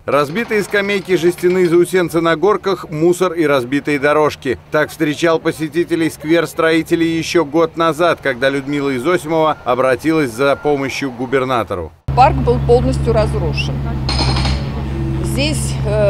Разбитые скамейки, жестяные заусенцы на горках, мусор и разбитые дорожки. Так встречал посетителей сквер строителей еще год назад, когда Людмила Изосимова обратилась за помощью к губернатору. Парк был полностью разрушен. Здесь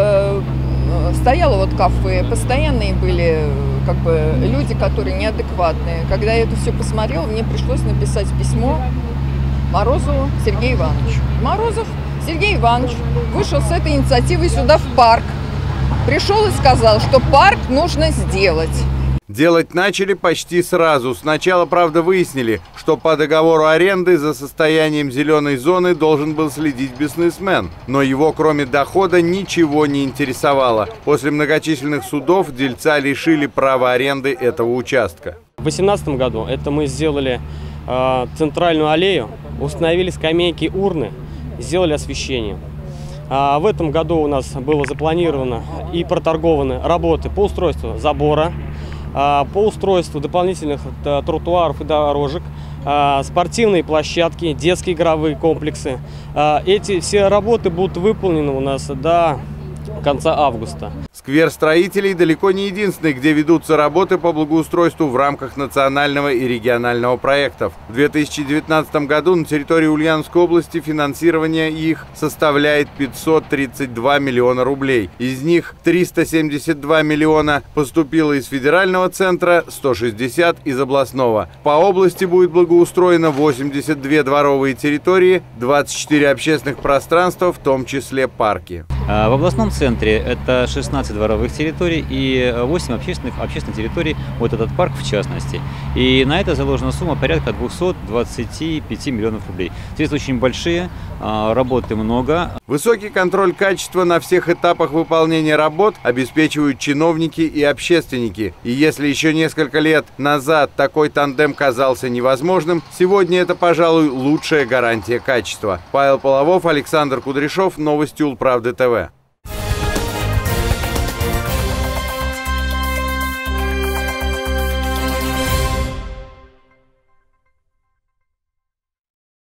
стояло кафе, постоянные были люди, которые неадекватные. Когда я это все посмотрела, мне пришлось написать письмо Морозову Сергею Ивановичу. Морозов Сергей Иванович вышел с этой инициативой сюда в парк. Пришел и сказал, что парк нужно сделать. Делать начали почти сразу. Сначала, правда, выяснили, что по договору аренды за состоянием зеленой зоны должен был следить бизнесмен. Но его, кроме дохода, ничего не интересовало. После многочисленных судов дельца лишили права аренды этого участка. В 2018 году это мы сделали центральную аллею, установили скамейки, урны, сделали освещение. В этом году у нас было запланировано и проторгованы работы по устройству забора, по устройству дополнительных тротуаров и дорожек, спортивные площадки, детские игровые комплексы. Эти все работы будут выполнены у нас до конца августа. Сквер строителей далеко не единственный, где ведутся работы по благоустройству в рамках национального и регионального проектов. В 2019 году на территории Ульяновской области финансирование их составляет 532 миллиона рублей. Из них 372 миллиона поступило из федерального центра, 160 из областного. По области будет благоустроено 82 дворовые территории, 24 общественных пространства, в том числе парки. В областном центре это 16 дворовых территорий и 8 общественных территорий, вот этот парк в частности. И на это заложена сумма порядка 225 миллионов рублей. Средства очень большие, работы много. Высокий контроль качества на всех этапах выполнения работ обеспечивают чиновники и общественники. И если еще несколько лет назад такой тандем казался невозможным, сегодня это, пожалуй, лучшая гарантия качества. Павел Половов, Александр Кудряшов, новости Улправды ТВ.